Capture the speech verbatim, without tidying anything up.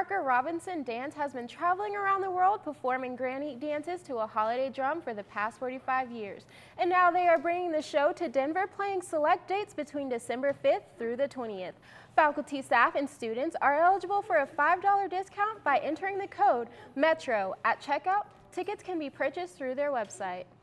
Parker Robinson Dance has been traveling around the world performing granny dances to a holiday drum for the past forty-five years. And now they are bringing the show to Denver, playing select dates between December fifth through the twentieth. Faculty, staff, and students are eligible for a five dollar discount by entering the code METRO at checkout. Tickets can be purchased through their website.